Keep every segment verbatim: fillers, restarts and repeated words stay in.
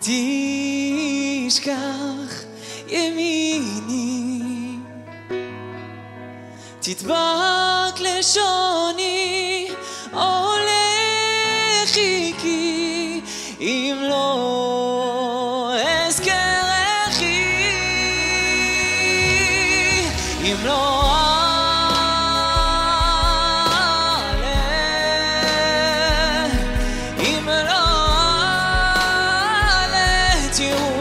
תשכח ימיני, תדבק לשוני, הולך איתי, אם לא אזכרכי, אם לא אעלה, אם לא אעלה את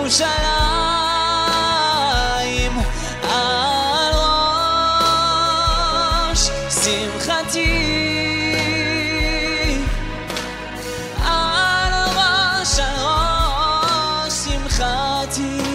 ירושלים על ראש שמחתי, על ראש, על ראש שמחתי.